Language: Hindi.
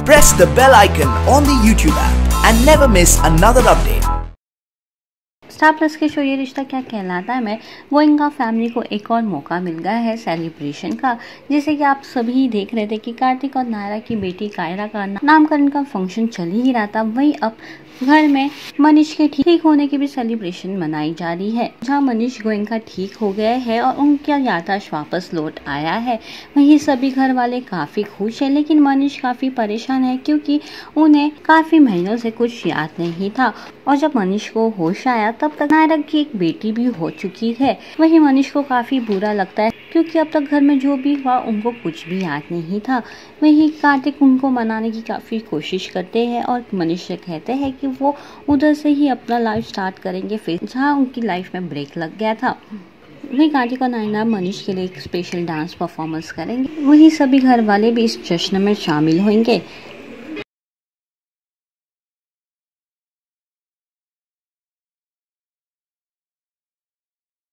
Press the bell icon on the YouTube app and never miss another update. Star Plus के शो ये रिश्ता क्या कहलाता है में गोइंका फैमिली को एक और मौका मिल गया है सेलिब्रेशन का। जैसे कि आप सभी देख रहे थे कि कार्तिक और नायरा की बेटी कायरा का नामकरण का फंक्शन चल ही रहा था, वहीं अब घर में मनीष के ठीक होने की भी सेलिब्रेशन मनाई जा रही है। जहां मनीष गोइंका ठीक हो गए हैं और उनका याददाश्त वापस लौट आया है, वहीं सभी घर वाले काफी खुश हैं, लेकिन मनीष काफी परेशान है क्योंकि उन्हें काफी महीनों से कुछ याद नहीं था। और जब मनीष को होश आया तब तक नायरा की एक बेटी भी हो चुकी है। वहीं मनीष को काफी बुरा लगता है क्योंकि अब तक घर में जो भी हुआ उनको कुछ भी याद नहीं था। वहीं कार्तिक उनको मनाने की काफी कोशिश करते हैं और मनीष से कहते हैं कि वो उधर से ही अपना लाइफ स्टार्ट करेंगे फिर जहाँ उनकी लाइफ में ब्रेक लग गया था। वहीं कार्तिक और नायरा मनीष के लिए एक स्पेशल डांस परफॉर्मेंस करेंगे, वहीं सभी घर वाले भी इस जश्न में शामिल होंगे।